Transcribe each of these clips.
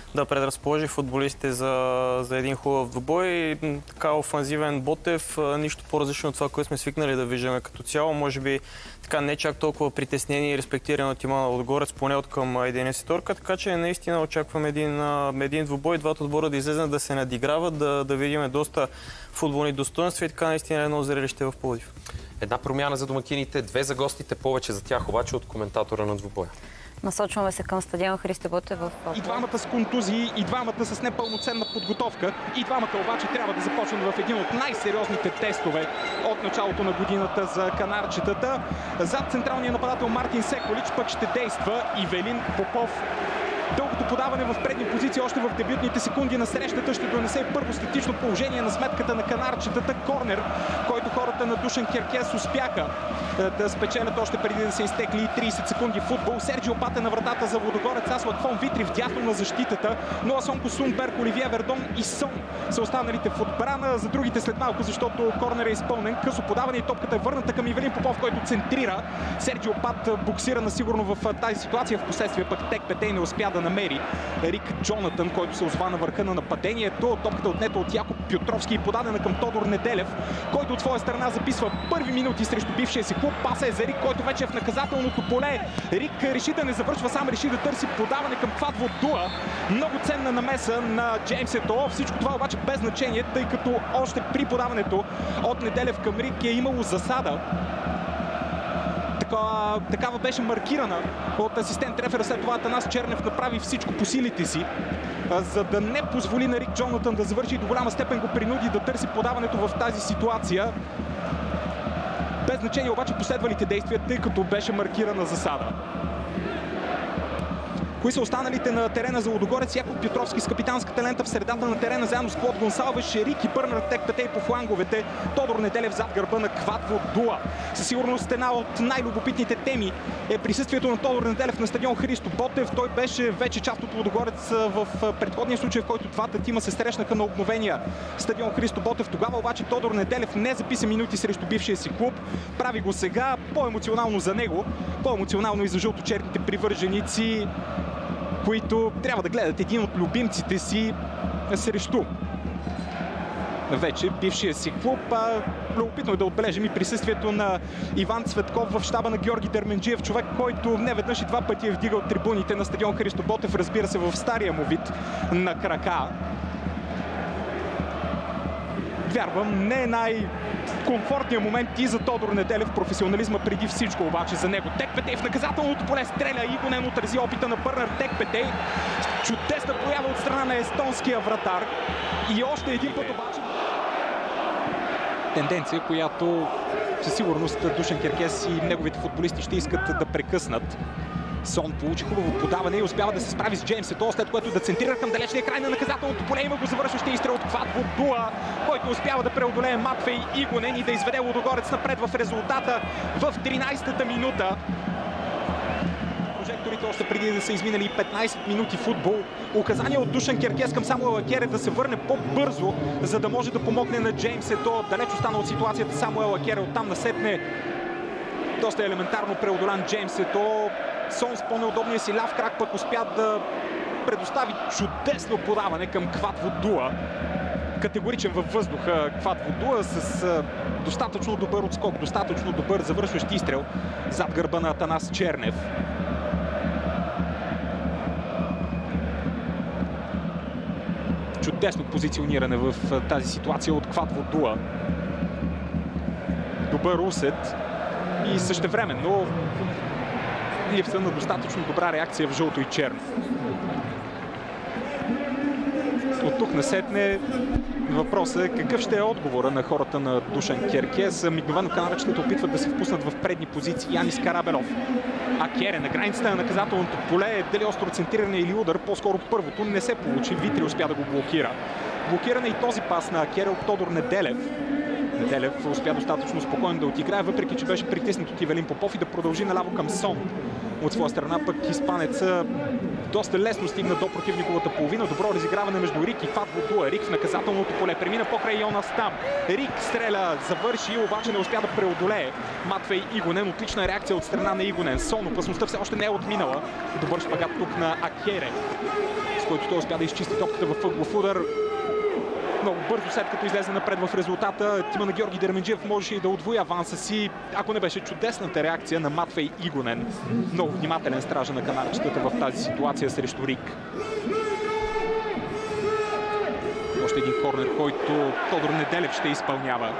да предразположи футболистите за един хубав двубой. Така офанзивен Ботев, нищо по-различно от това, което сме свикнали да виждаме като цяло. Може би така не чак толкова притеснени и респектирани от Тимана Лудогорец, поне от към 11-торка, така че наистина очаквам един двубой, двата отбора да излезнат, да се надиграват, да видим доста футболни достоинства и така наистина едно зрелище в Пловдив. Една промяна за домакините, две за гостите, повече за тях обаче от коментатора на двубоя. Насочваме се към стадион Христо Ботев в И двамата с контузии, и двамата с непълноценна подготовка, и двамата обаче трябва да започнат в един от най-сериозните тестове от началото на годината за канарчетата. Зад централния нападател Мартин Секолич пък ще действа Ивелин Попов. Дългото подаване в предни позиции още в дебютните секунди на срещата ще донесе първо статично положение на сметката на канарчетата. Корнер, който хората на Душан Керкес успяха да спечелят още преди да се изтекли 30 секунди футбол. Серджио Пате на вратата за Лудогорец, Аслак фон Витри вдясно на защитата. Ноа Сонко Сунберг, Оливие Вердон и Сон са останалите в отбрана. За другите след малко, защото корнер е изпълнен. Късо подаване и топката е върната към Ивелин Попов, който центрира. Серджио Пат буксира насигурно в тази ситуация. Впоследствие пък Тек Петей не успя да намери Рик Джонатан, който се озова на върха на нападението. Топката отнета от Якоб Пютровски и подадена към Тодор Неделев, който от своя страна записва първи минути срещу бившия си клуб. Паса е за Рик, който вече е в наказателното поле. Рик реши да не завършва сам, реши да търси подаване към Квадво Дуа. Много ценна намеса на Джеймс Ето. Всичко това обаче без значение, тъй като още при подаването от Неделев към Рик е имало засада. Такава беше маркирана от асистент рефера. След това Атанас Чернев направи всичко по силите си, за да не позволи на Рик Джонатан да завърши и до голяма степен го принуди да търси подаването в тази ситуация. Без значение обаче последвалите действия, тъй като беше маркирана засада. Кои са останалите на терена за Лудогорец? Яков Петровски с капитанската лента в средата на терена, заедно с Клод Гонсалвеш, Рик и Бърнар Тек Петей по фланговете, Тодор Неделев зад гърба на Квадво Дуа. Със сигурност една от най-любопитните теми е присъствието на Тодор Неделев на стадион Христо Ботев. Той беше вече част от Лудогорец в предходния случай, в който двата тима се срещнаха на обновения стадион Христо Ботев. Тогава обаче Тодор Неделев не записа минути срещу бившия си клуб. Прави го сега по-емоционално за него, по-емоционално и за жълточерните привърженици, които трябва да гледат един от любимците си срещу вече бившия си клуб. Любопитно е да отбележим и присъствието на Иван Цветков в щаба на Георги Дерменджиев, човек, който не веднъж и два пъти е вдигал трибуните на стадион Христо Ботев, разбира се, в стария му вид на крака. Вярвам, не е най-комфортният момент и за Тодор Неделев, професионализма преди всичко обаче за него. Тек Петей в наказателното поле стреля и го не отрази опита на Бърнар Тек Петей. Чудесна проява от страна на естонския вратар. И още един път обаче тенденция, която със сигурност Душан Керкес и неговите футболисти ще искат да прекъснат. Сон получи хубаво подаване и успява да се справи с Джеймс Ето, след което да центрира към далечния край на наказателното поле. Има го завършващия изстрел от Квадво Дуа, който успява да преодолее Матвей Игонен и да изведе Лудогорец напред в резултата в 13-та минута. Прожекторите още преди да са изминали 15 минути футбол. Указание от Душан Керкес към Самуел Акере да се върне по-бързо, за да може да помогне на Джеймс Ето. Далеч остана от ситуацията Самуел Акере, оттам насетне доста елементарно преодолян Джеймс Ето. Сон с по-неудобния си ляв крак пък успя да предостави чудесно подаване към Квадво Дуа. Категоричен във въздуха Квадво Дуа с достатъчно добър отскок, достатъчно добър завършващ изстрел зад гърба на Атанас Чернев. Чудесно позициониране в тази ситуация от Квадво Дуа. Добър усет и същевременно липса на достатъчно добра реакция в жълто и черно. От тук насетне въпросът е какъв ще е отговора на хората на Душан Керкес. Мигновено канарчетите опитват да се впуснат в предни позиции. Янис Карабелов. Акере на границата на наказателното поле. Дали остро центриране или удар, по-скоро първото не се получи. Витри успя да го блокира. Блокиране и този пас на Акере от Тодор Неделев. Неделев успя достатъчно спокойно да отиграе, въпреки че беше притиснат от Ивелин Попов и да продължи наляво към Сон. От своя страна пък испанеца доста лесно стигна до противниковата половина. Добро разиграване между Рик и Квадводуа. Рик в наказателното поле премина покрай Йонас Там. Рик стреля, завърши, обаче не успя да преодолее Матвей Игонен. Отлична реакция от страна на Игонен. Сон, опасността все още не е отминала. Добър шпагат тук на Акере, с който той успя да изчисти топката в ъглов удар. Много бързо, след като излезе напред в резултата, тима на Георги Дерменджиев можеше и да удвои аванса си, ако не беше чудесната реакция на Матвей Игонен. Много внимателен стража на канарчетата в тази ситуация срещу Рик. Още един корнер, който Тодор Неделев ще изпълнява.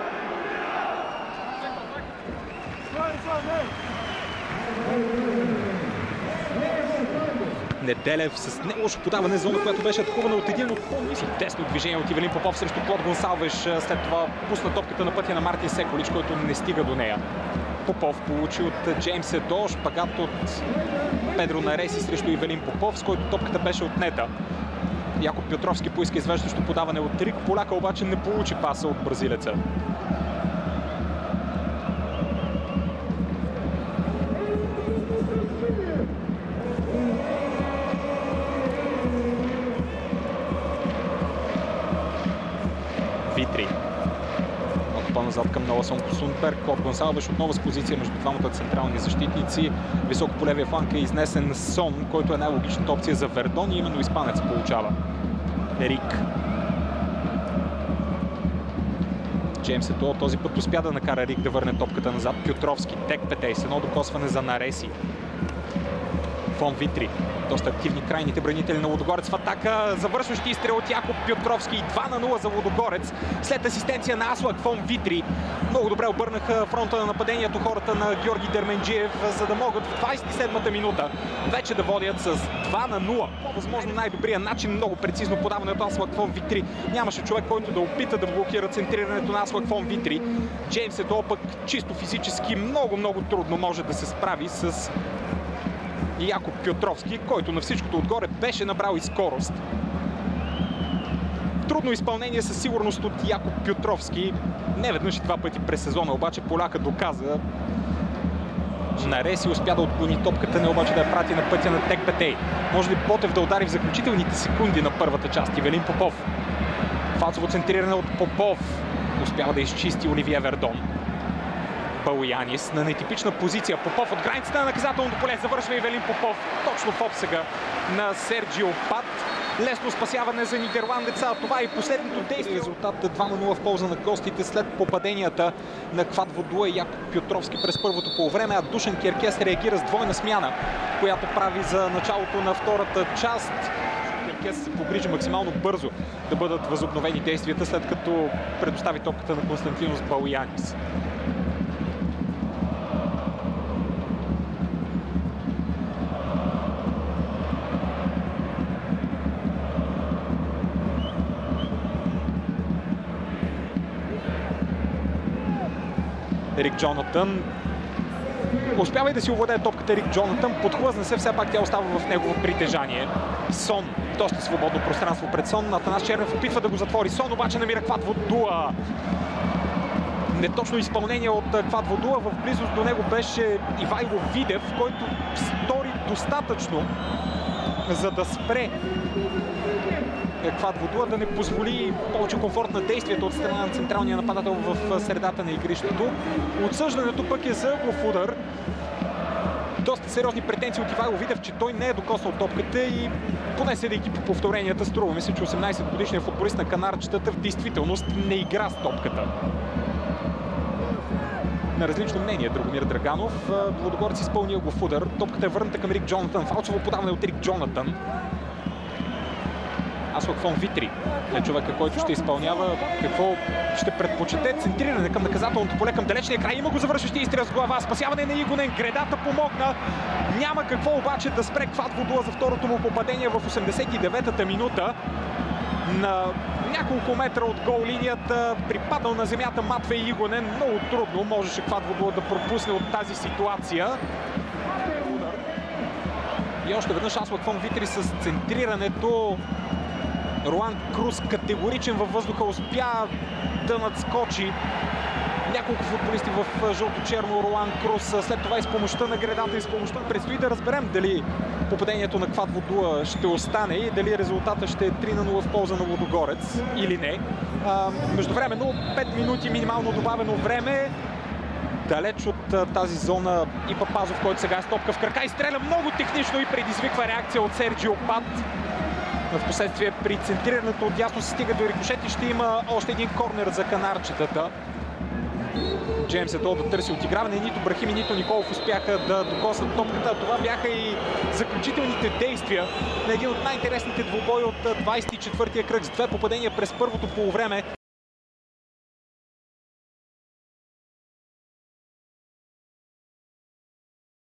Неделев с нелошо подаване зона, която беше атакувана от един от по-низки. Тесно движение от Ивелин Попов срещу Клод Гонсалвеш. След това пусна топката на пътя на Мартин Секолич, който не стига до нея. Попов получи от Джеймс Едо, шпагат от Педро Нареси срещу Ивелин Попов, с който топката беше отнета. Якоб Петровски поиска извеждащо подаване от Рик. Поляка обаче не получи паса от бразилеца. Витри. Малко по-назад към Ноласон Сунберг. Клод Гонсалвеш отново с позиция между двамата централни защитници. Високо по левия фланг е изнесен Сон, който е най-логичната опция за Вердон и именно испанец получава. Рик. Джеймс Ето този път успя да накара Рик да върне топката назад. Пютровски, Тек Петейс, едно докосване за Нареси. Фон Витри. Доста активни крайните бранители на Лудогорец в атака. Завършващи изстрел от Якоб Пютровски. 2-0 за Лудогорец. След асистенция на Аслак Фон Витри. Много добре обърнаха фронта на нападението хората на Георги Дерменджиев, за да могат в 27-та минута вече да водят с 2-0. Възможно най-добрият начин. Много прецизно подаване от Аслак Фон Витри. Нямаше човек, който да опита да блокира центрирането на Аслак Фон Витри. Джеймс Едо пък чисто физически много трудно може да се справи с Якоб Петровски, който на всичкото отгоре беше набрал и скорост. Трудно изпълнение със сигурност от Якоб Петровски. Не веднъж и два пъти през сезона, обаче поляка доказа. Нареси успя да отклони топката, не обаче да я прати на пътя на Тек Петей. Може ли Ботев да удари в заключителните секунди на първата част? Ивелин Попов. Фалцово центриране от Попов. Успява да изчисти Оливия Вердон. Балуянис на нетипична позиция. Попов от границата на наказателното поле. Завършва Ивелин Попов. Точно в обсега на Серджио Пат. Лесно спасяване за нидерландеца. Това е и последното действие. Резултат 2-0 в полза на гостите след попаденията на Квадводуа и Якоб Петровски през първото полувреме. А Душан Керкес реагира с двойна смяна, която прави за началото на втората част. Керкес се погрижи максимално бързо да бъдат възобновени действията, след като предостави топката на Константинос Балуянис. Рик Джонатън успява и да си овладее топката. Рик Джонатън подхлъзна се, все пак тя остава в негово притежание. Сон, доста свободно пространство пред Сон. Атанас Чернев опитва да го затвори. Сон обаче намира Квадводуа. Неточно изпълнение от Квадводуа. В близост до него беше Ивайло Видев, който стори достатъчно, за да спре Квадводуа, да не позволи повече комфорт на действието от страна на централния нападател в средата на игрището. Отсъждането пък е за ъглов удар. Доста сериозни претенции от Ивайло Видев, че той не е докоснал топката и поне съдейки по повторенията, струва ми се, че 18-годишният футболист на канарчетата в действителност не игра с топката. На различно мнение Драгомир Драганов. Лудогорец изпълни ъглов удар. Топката е върната към Рик Джонатън. Фалцово подаване от Рик Джонатън. Аслак Фон Витри е човека, който ще изпълнява. Какво ще предпочете? Центриране към наказателното поле, към далечния край. Има го завършващи изстрел с глава. Спасяване на Игонен. Гредата помогна. Няма какво обаче да спре Квадводуа за второто му попадение в 89-та минута. На няколко метра от гол линията припадал на земята Матвей Игонен. Много трудно можеше Квадводуа да пропусне от тази ситуация. И още веднъж Аслак Фон Витри с центрирането. Руан Круз категоричен във въздуха, успя да надскочи няколко футболисти в жълто-черно, Ролан Крус. След това и с помощта на гредата и с помощта. Предстои да разберем дали попадението на Квад Водуа ще остане и дали резултата ще е 3-0 в полза на Лудогорец или не. Междувременно 5 минути минимално добавено време. Далеч от тази зона и Папазов, който сега е стопка в крака и стреля много технично и предизвиква реакция от Серджио Пат. В последствие при центрирането от дясно се стига до рикошет и ще има още един корнер за канарчетата. Джеймс Едо да търси отиграване. Нито Брахими, нито Николов успяха да докоснат топката. Това бяха и заключителните действия на един от най-интересните двубои от 24-я кръг с 2 попадения през първото полувреме.